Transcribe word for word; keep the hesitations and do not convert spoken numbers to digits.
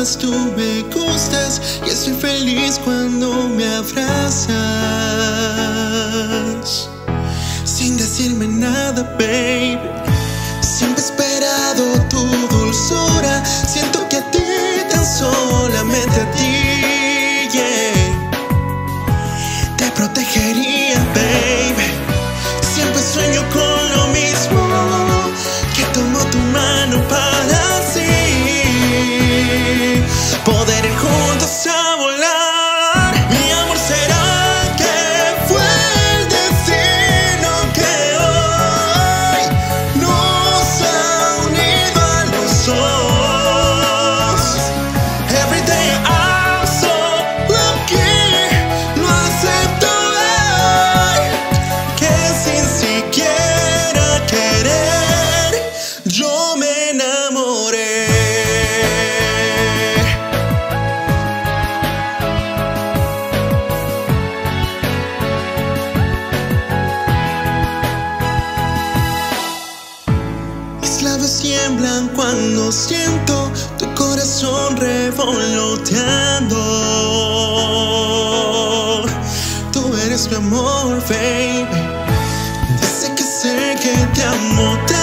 más tú me gustas y estoy feliz cuando me abrazas. Sin decirme nada, baby, siempre he esperado tu dulzura. Siento que a ti, tan solamente a ti, yeah, te protegería, baby. Siempre sueño con lo mismo, que tomo tu mano para así poder ir juntos a volar. Mi amor, será que fue el destino que hoy nos ha unido a los dos. Every day I'm so lucky, lo acepto hoy, que sin siquiera querer yo me enamoré. Mis labios tiemblan cuando siento tu corazón revoloteando. Tú eres mi amor, baby. Desde que sé que te amo tanto,